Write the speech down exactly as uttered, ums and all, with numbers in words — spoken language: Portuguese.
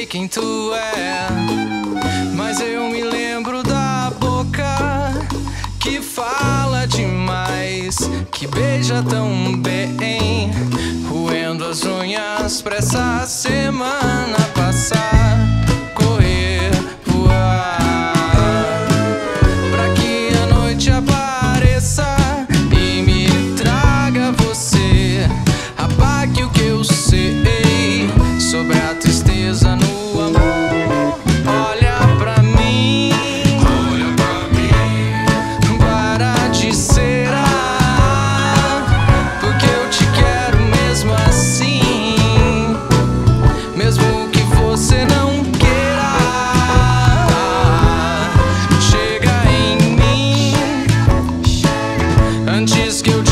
quem tu é, mas eu me lembro da boca que fala demais, que beija tão bem, roendo as unhas pra essa semana passar, correr, voar, pra que a noite apareça e me traga você, apague o que eu sei sobre a tristeza no amor. Olha pra mim, olha pra mim, para de ser ah, porque eu te quero mesmo assim, mesmo que você não queira. Chega em mim antes que eu